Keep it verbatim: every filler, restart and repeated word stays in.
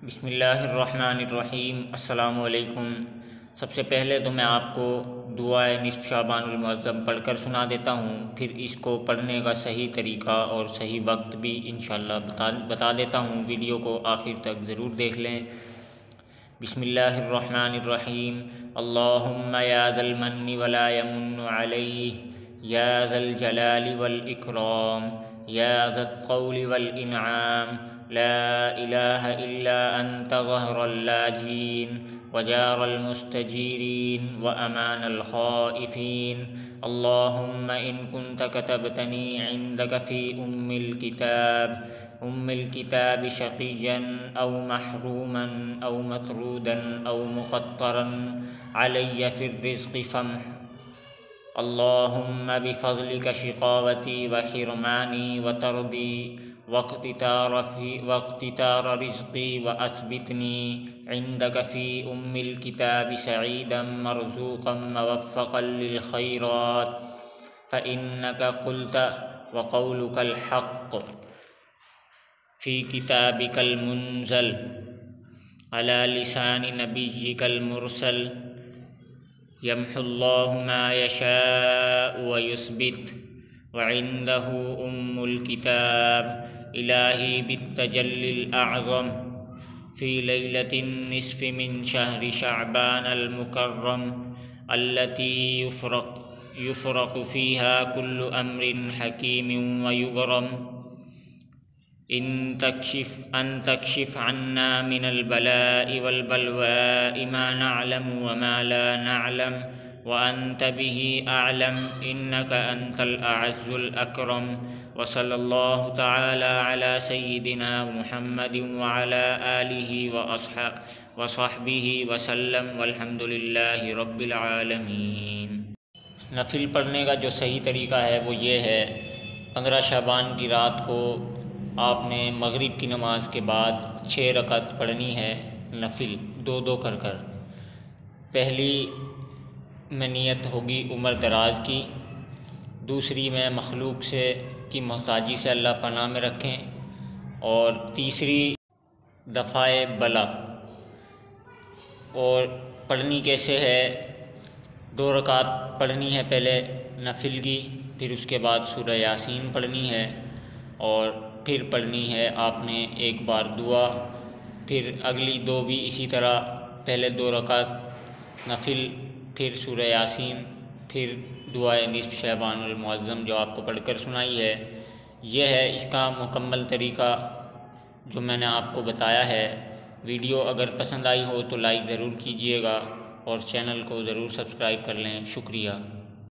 بسم اللہ الرحمن الرحیم۔ السلام علیکم۔ سب سے پہلے تو میں آپ کو دعائے نصف شعبان المعظم پڑھ کر سنا دیتا ہوں، پھر اس کو پڑھنے کا صحیح طریقہ اور صحیح وقت بھی انشاءاللہ بتا بتا دیتا ہوں۔ ویڈیو کو آخر تک ضرور دیکھ لیں۔ بسم اللہ الرحمن الرحیم۔ اللہم یا ذا المن ولا یمن علیہ، یا ذا الجلال والاکرام، یا ذا الطول والانعام، لا الہ الا انت ظہر اللاجین وجار المستجیرین وامان الخائفین۔ اللہم ان کنت کتبتنی عندک فی ام الکتاب ام الکتاب شقیا او محروما او مطرودا او مقطرا علی فی الرزق فامح اللہم بفضلک شقاوتی وحرمانی وطردی واقتتار فی واقتتار رزقی واثبتنی عندک فی ام الکتاب سعیدا مرزوقا موفقا للخیرات فإنک قلت وقولک الحق فی کتابک المنزل علی لسان نبیک المرسل یمحو اللہ ما یشاء ویثبت وعنده ام الکتاب۔ الہی بالتجلی الاعظم فی لیلۃ النصف من شہر شعبان المکرم التي یفرق یفرق فیها کل امر حکیم ویبرم، ان تکشف ان تکشف عنا من البلاء والبلواء ما نعلم وما لا نعلم وانت به اعلم انك انت الاعز الاکرم۔ وصلی اللہ تعالی علی سیدنا محمد وعلی آلہ وصحبہ وسلم والحمد للہ رب العالمین۔ نفل پڑھنے کا جو صحیح طریقہ ہے وہ یہ ہے، پندرہ شعبان کی رات کو آپ نے مغرب کی نماز کے بعد چھ رکعت پڑھنی ہے نفل، دو دو کر کر۔ پہلی میں نیت ہوگی عمر دراز کی، دوسری میں مخلوق سے کی محتاجی سے اللہ پناہ میں رکھیں، اور تیسری دفع بلا۔ اور پڑھنی کیسے ہے؟ دو رکعت پڑھنی ہے پہلے نفل کی، پھر اس کے بعد سورہ یاسین پڑھنی ہے، اور پھر پڑھنی ہے آپ نے ایک بار دعا، پھر اگلی دو بھی اسی طرح، پہلے دو رکعت نفل، پھر سورہ یاسین، پھر دعائے نصف شعبان المعظم جو آپ کو پڑھ کر سنائی ہے۔ یہ ہے اس کا مکمل طریقہ جو میں نے آپ کو بتایا ہے۔ ویڈیو اگر پسند آئی ہو تو لائک ضرور کیجیے گا اور چینل کو ضرور سبسکرائب کر لیں۔ شکریہ۔